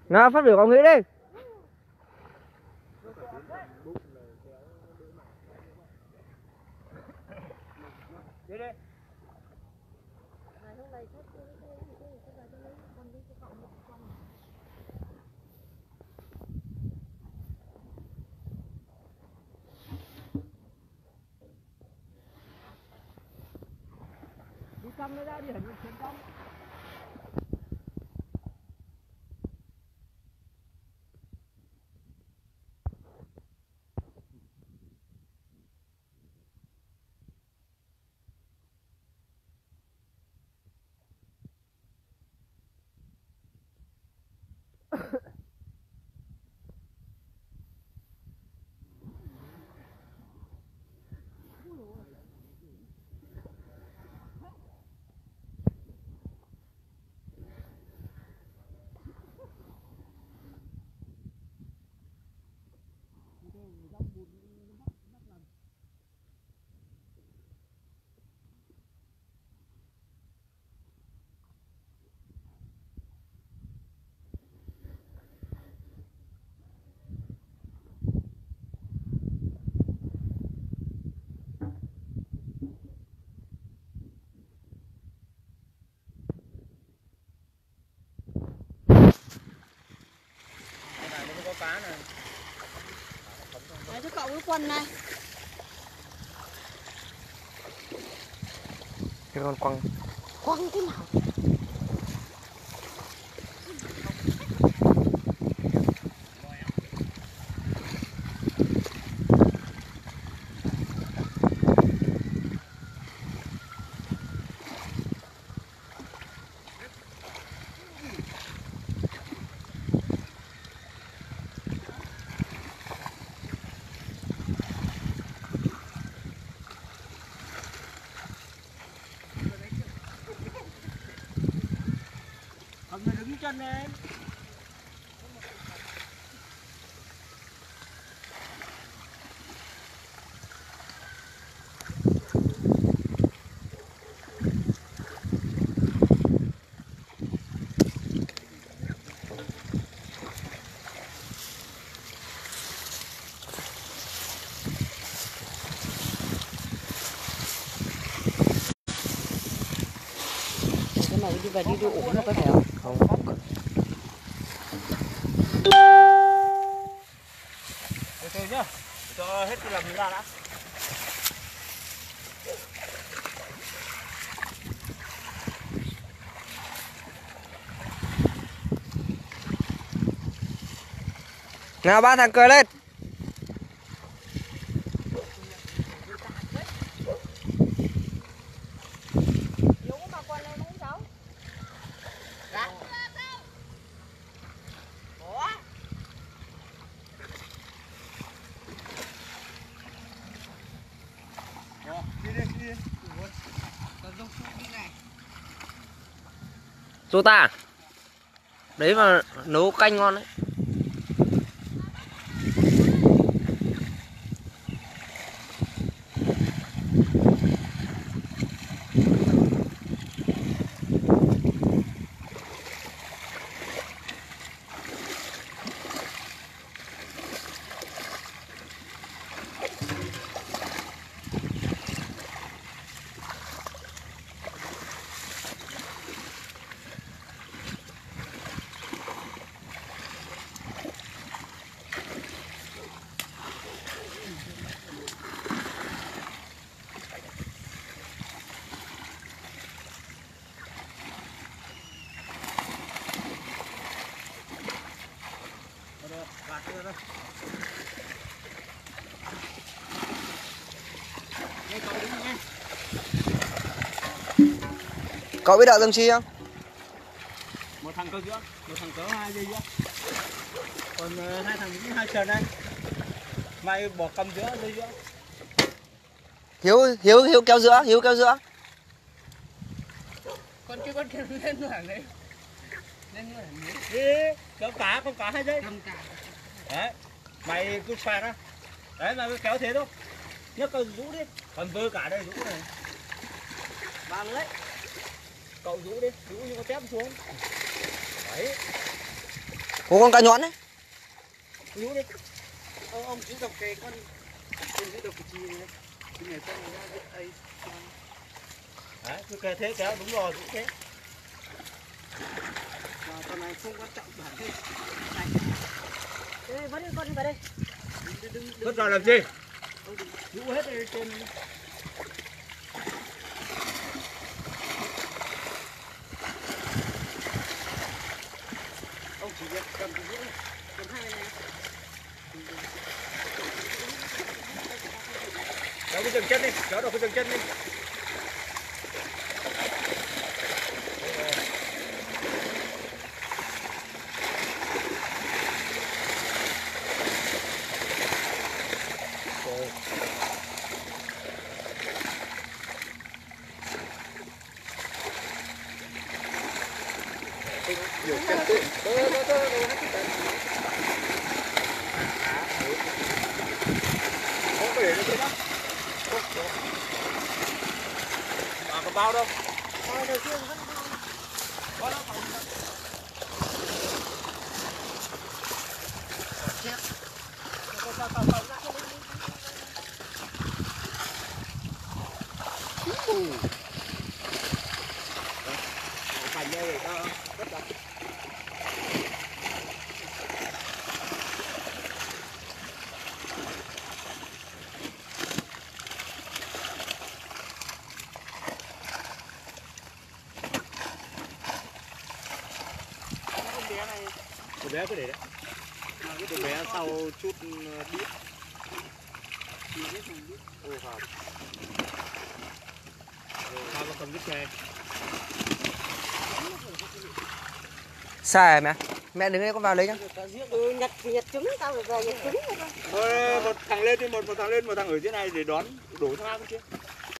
Nào phát biểu có nghĩ đi. Đi trong nó ra đi hẳn xuống trong. Cá này. Đấy cho cậu cái quần này. Cái con quăng. Quăng thế nào? Cầm nó đứng chân lên. Cái này đi về đi độ ổn có phải không? Không. Từ từ nhá. Cho hết cái lầm ra đã. Nào ba thằng cười lên. Rô ta. Đấy mà nấu canh ngon đấy. Cậu biết đợi Dương Chi không? Một thằng cơ giữa, một thằng cỡ 2 dây giữa. Còn hai thằng cũng 2 sườn đây. Mày bỏ cầm giữa dây giữa. Hiếu kéo giữa, Hiếu kéo giữa. Con kia lên nữa đấy. Lên nữa Đi, kéo cá, con cá 2 dây. cầm cả. Đấy, mày cứ xoay ra. Đấy, mày cứ kéo thế thôi. Nhấc con rũ đi, còn vơ cả đây rũ này. Ba lưới. Đấy. Cậu rũ đi, rũ như con tép xuống. Đấy. Có con cá nhọn đấy. Nhú đi. Ông chỉ đọc cái con. Ông chỉ đọc cái chi này. Cái này con ra cái ấy. Đấy, cứ kề thế kéo đúng rồi, cũng thế. Con này không quan trọng bản thế. Này. Ê, bắt đi con đi vào đây. Vứt vào làm gì? Nhú hết đây trên. Ông chỉ việc cầm cái nhũ, cầm hai này. Kéo cái dừng chân đi, kéo đầu cái dừng chân đi. Nhiều chân tự. Không có để được đó. Có bao đâu. Bao đầu tiên vẫn bao đâu. Chết. Phải đây đó. Rất là con bé cứ để đấy. Con bé sau chút đít. Ô hợp. Sao nó cầm đít xe. Xa mẹ. Mẹ đứng đây con vào lấy nhá. Nhặt trứng tao rồi về nhặt trứng. Một thằng lên đi, một thằng lên, một thằng ở dưới này để đón đổ sang bên kia.